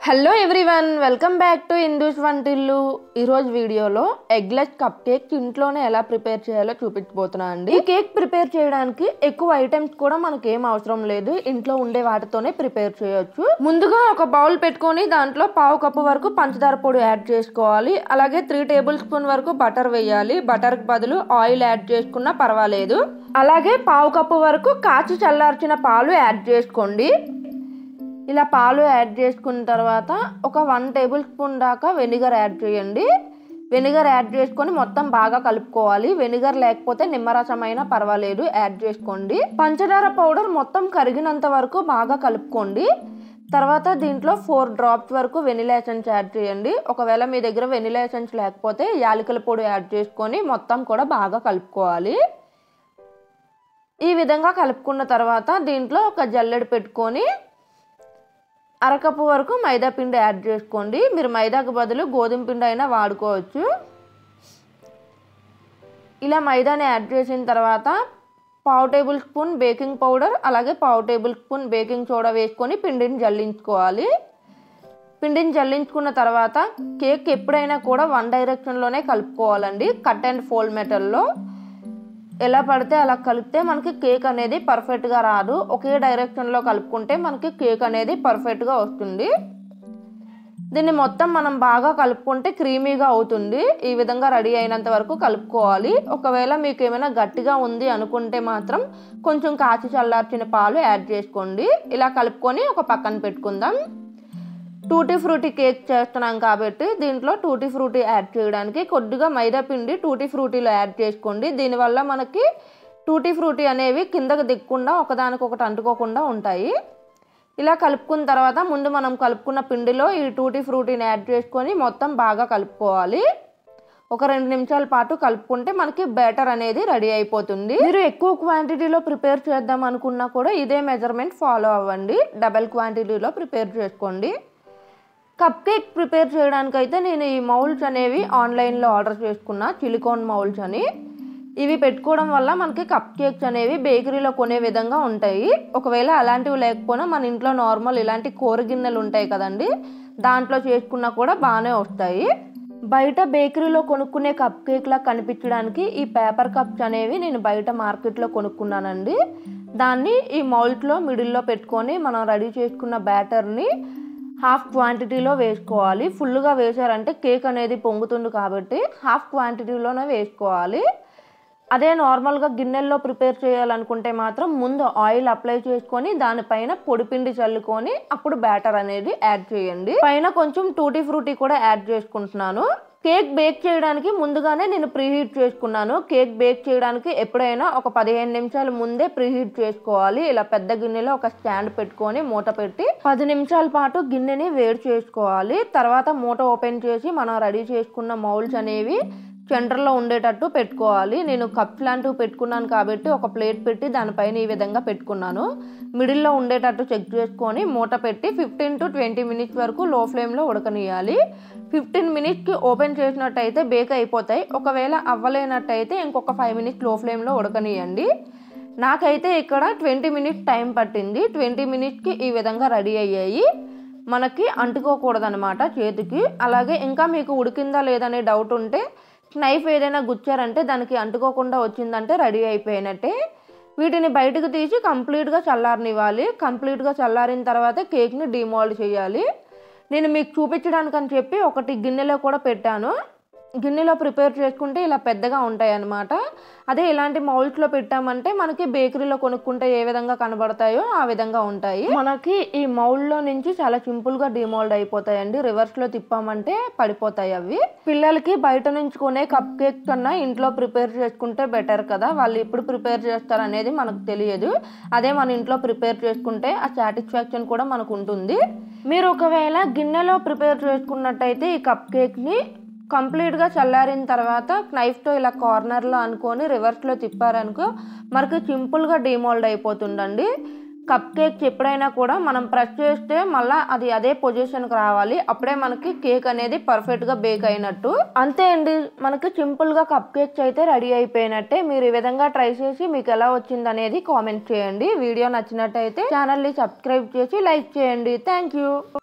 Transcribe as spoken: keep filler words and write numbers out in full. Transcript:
Hello everyone, welcome back to ఇందూస్ వంటిల్లు. ఈరోజు వీడియోలో ఎగ్లెస్ కప్ కేక్ ఇంట్లోనే ఎలా ప్రిపేర్ చేయాలో చూపించబోతున్నా అండి. ఈ కేక్ ప్రిపేర్ చేయడానికి ఎక్కువ ఐటమ్స్ కూడా మనకి ఏం అవసరం లేదు, ఇంట్లో ఉండే వాటితోనే ప్రిపేర్ చేయొచ్చు. ముందుగా ఒక బౌల్ పెట్టుకొని దాంట్లో పావు కప్పు వరకు పంచదార పొడి యాడ్ చేసుకోవాలి. అలాగే త్రీ టేబుల్ స్పూన్ వరకు బటర్ వేయాలి. బటర్కి బదులు ఆయిల్ యాడ్ చేసుకున్నా పర్వాలేదు. అలాగే పావు కప్పు వరకు కాచి చల్లార్చిన పాలు యాడ్ చేసుకోండి. ఇలా పాలు యాడ్ చేసుకున్న తర్వాత ఒక వన్ టేబుల్ స్పూన్ దాకా వెనిగర్ యాడ్ చేయండి. వెనిగర్ యాడ్ చేసుకొని మొత్తం బాగా కలుపుకోవాలి. వెనిగర్ లేకపోతే నిమ్మరసం అయినా పర్వాలేదు, యాడ్ చేసుకోండి. పంచదార పౌడర్ మొత్తం కరిగినంత వరకు బాగా కలుపుకోండి. తర్వాత దీంట్లో ఫోర్ డ్రాప్స్ వరకు వెనిలా ఎసెన్స్ యాడ్ చేయండి. ఒకవేళ మీ దగ్గర వెనిలా ఎసెన్స్ లేకపోతే యాలకుల పొడి యాడ్ చేసుకొని మొత్తం కూడా బాగా కలుపుకోవాలి. ఈ విధంగా కలుపుకున్న తర్వాత దీంట్లో ఒక జల్లెడ పెట్టుకొని అరకప్పు వరకు మైదా పిండి యాడ్ చేసుకోండి. మీరు మైదాకు బదులు గోధుమ పిండి అయినా వాడుకోవచ్చు. ఇలా మైదాని యాడ్ చేసిన తర్వాత పావు టేబుల్ స్పూన్ బేకింగ్ పౌడర్ అలాగే పావు టేబుల్ స్పూన్ బేకింగ్ సోడా వేసుకొని పిండిని జల్లించుకోవాలి. పిండిని జల్లించుకున్న తర్వాత కేక్ ఎప్పుడైనా కూడా వన్ డైరెక్షన్లోనే కలుపుకోవాలండి. కట్ అండ్ ఫోల్డ్ మెథడ్లో ఎలా పడితే అలా కలిపితే మనకి కేక్ అనేది పర్ఫెక్ట్గా రాదు. ఒకే డైరెక్షన్లో కలుపుకుంటే మనకి కేక్ అనేది పర్ఫెక్ట్గా వస్తుంది. దీన్ని మొత్తం మనం బాగా కలుపుకుంటే క్రీమీగా అవుతుంది. ఈ విధంగా రెడీ అయినంత వరకు కలుపుకోవాలి. ఒకవేళ మీకు ఏమైనా గట్టిగా ఉంది అనుకుంటే మాత్రం కొంచెం కాచి చల్లార్చిన పాలు యాడ్ చేసుకోండి. ఇలా కలుపుకొని ఒక పక్కన పెట్టుకుందాం. టూటీ ఫ్రూటీ కేక్ చేస్తున్నాం కాబట్టి దీంట్లో టూటీ ఫ్రూటీ యాడ్ చేయడానికి కొద్దిగా మైదా పిండి టూటీ ఫ్రూటీలో యాడ్ చేసుకోండి. దీనివల్ల మనకి టూటీ ఫ్రూటీ అనేవి కిందకు దిగకుండా ఒకదానికొకటి అంటుకోకుండా ఉంటాయి. ఇలా కలుపుకున్న తర్వాత ముందు మనం కలుపుకున్న పిండిలో ఈ టూటీ ఫ్రూటీని యాడ్ చేసుకొని మొత్తం బాగా కలుపుకోవాలి. ఒక రెండు నిమిషాల పాటు కలుపుకుంటే మనకి బ్యాటర్ అనేది రెడీ అయిపోతుంది. మీరు ఎక్కువ క్వాంటిటీలో ప్రిపేర్ చేద్దాం అనుకున్నా కూడా ఇదే మెజర్మెంట్ ఫాలో అవ్వండి. డబల్ క్వాంటిటీలో ప్రిపేర్ చేసుకోండి. కప్ కేక్ ప్రిపేర్ చేయడానికి అయితే నేను ఈ మౌల్డ్స్ అనేవి ఆన్లైన్లో ఆర్డర్ చేసుకున్నా, సిలికాన్ మౌల్డ్స్ అని. ఇవి పెట్టుకోవడం వల్ల మనకి కప్ కేక్స్ అనేవి బేకరీలో కొనే విధంగా ఉంటాయి. ఒకవేళ అలాంటివి లేకపోయినా మన ఇంట్లో నార్మల్ ఇలాంటి కూర గిన్నెలు ఉంటాయి కదండి, దాంట్లో చేసుకున్నా కూడా బాగానే వస్తాయి. బయట బేకరీలో కొనుక్కునే కప్ కేక్లా కనిపించడానికి ఈ పేపర్ కప్స్ అనేవి నేను బయట మార్కెట్లో కొనుక్కున్నానండి. దాన్ని ఈ మౌల్డ్లో మిడిల్లో పెట్టుకొని మనం రెడీ చేసుకున్న బ్యాటర్ని హాఫ్ క్వాంటిటీలో వేసుకోవాలి. ఫుల్గా వేసారంటే కేక్ అనేది పొంగుతుంది కాబట్టి హాఫ్ క్వాంటిటీలోనే వేసుకోవాలి. అదే నార్మల్గా గిన్నెల్లో ప్రిపేర్ చేయాలనుకుంటే మాత్రం ముందు ఆయిల్ అప్లై చేసుకొని దానిపైన పొడిపిండి చల్లుకొని అప్పుడు బ్యాటర్ అనేది యాడ్ చేయండి. పైన కొంచెం టూటీ ఫ్రూటీ కూడా యాడ్ చేసుకుంటున్నాను. కేక్ బేక్ చేయడానికి ముందుగానే నేను ప్రీహీట్ చేసుకున్నాను. కేక్ బేక్ చేయడానికి ఎప్పుడైనా ఒక పదిహేను నిమిషాల ముందే ప్రీహీట్ చేసుకోవాలి. ఇలా పెద్ద గిన్నెలో ఒక స్టాండ్ పెట్టుకొని మూత పెట్టి పది నిమిషాల పాటు గిన్నెని వేడి చేసుకోవాలి. తర్వాత మూత ఓపెన్ చేసి మనం రెడీ చేసుకున్న మౌల్డ్స్ అనేవి సెంటర్లో ఉండేటట్టు పెట్టుకోవాలి. నేను కప్స్ లాంటివి పెట్టుకున్నాను కాబట్టి ఒక ప్లేట్ పెట్టి దానిపైన ఈ విధంగా పెట్టుకున్నాను. మిడిల్లో ఉండేటట్టు చెక్ చేసుకొని మూత పెట్టి ఫిఫ్టీన్ టు ట్వంటీ మినిట్స్ వరకు లో ఫ్లేమ్లో ఉడకనియాలి. ఫిఫ్టీన్ మినిట్స్కి ఓపెన్ చేసినట్టయితే బేక్ అయిపోతాయి. ఒకవేళ అవ్వలేనట్టయితే ఇంకొక ఫైవ్ మినిట్స్ లో ఫ్లేమ్లో ఉడకనియండి. నాకైతే ఇక్కడ ట్వంటీ మినిట్స్ టైం పట్టింది. ట్వంటీ మినిట్స్కి ఈ విధంగా రెడీ అయ్యాయి. మనకి అంటుకోకూడదనమాట చేతికి. అలాగే ఇంకా మీకు ఉడికిందా లేదనే డౌట్ ఉంటే నైఫ్ ఏదైనా గుచ్చారంటే దానికి అంటుకోకుండా వచ్చిందంటే రెడీ అయిపోయినట్టే. వీటిని బయటకు తీసి కంప్లీట్గా చల్లారనివ్వాలి. కంప్లీట్గా చల్లారిన తర్వాత కేక్ని డిమోల్డ్ చేయాలి. నేను మీకు చూపించడానికి అని చెప్పి ఒకటి గిన్నెలో కూడా పెట్టాను. గిన్నెలో ప్రిపేర్ చేసుకుంటే ఇలా పెద్దగా ఉంటాయి అన్నమాట. అదే ఇలాంటి మౌల్డ్స్లో పెట్టామంటే మనకి బేకరీలో కొనుక్కుంటే ఏ విధంగా కనబడతాయో ఆ విధంగా ఉంటాయి. మనకి ఈ మౌల్డ్లో నుంచి చాలా సింపుల్గా డిమోల్డ్ అయిపోతాయండి. రివర్స్లో తిప్పామంటే పడిపోతాయి అవి. పిల్లలకి బయట నుంచి కొనే కప్ కేక్ కన్నా ఇంట్లో ప్రిపేర్ చేసుకుంటే బెటర్ కదా. వాళ్ళు ఎప్పుడు ప్రిపేర్ చేస్తారు అనేది మనకు తెలియదు. అదే మన ఇంట్లో ప్రిపేర్ చేసుకుంటే ఆ సాటిస్ఫాక్షన్ కూడా మనకు ఉంటుంది. మీరు ఒకవేళ గిన్నెలో ప్రిపేర్ చేసుకున్నట్టయితే ఈ కప్ కేక్ని కంప్లీట్గా చల్లారిన తర్వాత నైఫ్తో ఇలా కార్నర్లో అనుకొని రివర్స్లో తిప్పారనుకో మనకి సింపుల్గా డిమోల్డ్ అయిపోతుందండి. కప్ కేక్ ఎప్పుడైనా కూడా మనం ప్రెస్ చేస్తే మళ్ళీ అది అదే పొజిషన్కి రావాలి. అప్పుడే మనకి కేక్ అనేది పర్ఫెక్ట్గా బేక్ అయినట్టు. అంతే అండి, మనకి సింపుల్గా కప్ కేక్స్ అయితే రెడీ అయిపోయినట్టే. మీరు ఈ విధంగా ట్రై చేసి మీకు ఎలా వచ్చింది అనేది కామెంట్ చేయండి. వీడియో నచ్చినట్టయితే ఛానల్ని సబ్స్క్రైబ్ చేసి లైక్ చేయండి. Thank you.